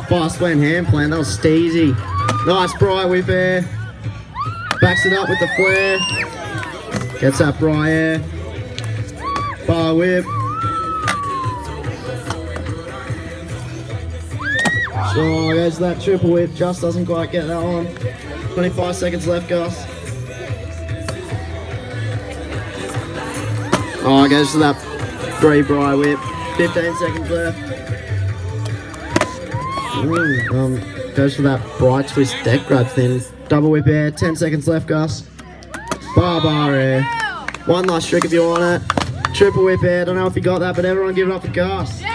fast went hand plant. That was steezy. Nice Bry whip air. Backs it up with the flare. Gets that Bry air. Bar whip. So goes to that triple whip. Just doesn't quite get that one. 25 seconds left, Gus. Oh, goes to that 3 Bry whip. 15 seconds left. Goes for that Bry twist deck grab thing. Double whip air. 10 seconds left, Gus. Bar air. One last trick if you want it. Triple whip air. Don't know if you got that, but everyone give it up for Gus.